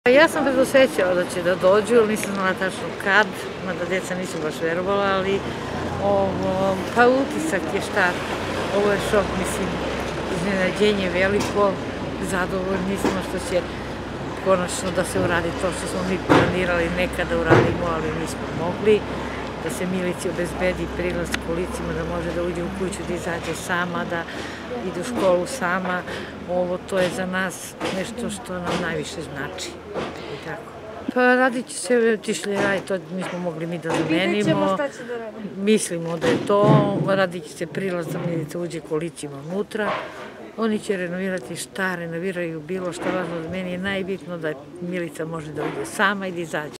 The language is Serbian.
Ja sam predosećala da će da dođu, ali nisam znala tačno kad, mada deca nisu baš verovala, ali pa utisak je šta, ovo je šok, mislim, iznenađenje veliko, zadovoljni smo što će konačno da se uradi to što smo mi planirali nekada uradimo, ali nismo mogli, da se Milici obezbedi prilaz kolicima, da može da uđe u kuću, da izađe sama, da ide u školu sama. To je za nas nešto što nam najviše znači. Pa radit će se tišljera i to nismo mogli mi da zamenimo. Vidjet ćemo šta će da radimo. Mislimo da je to, radit će se prilaz da Milica uđe kolicima unutra. Oni će renovirati šta renoviraju, bilo šta važno. Meni je najbitno da Milica može da uđe sama i da izađe.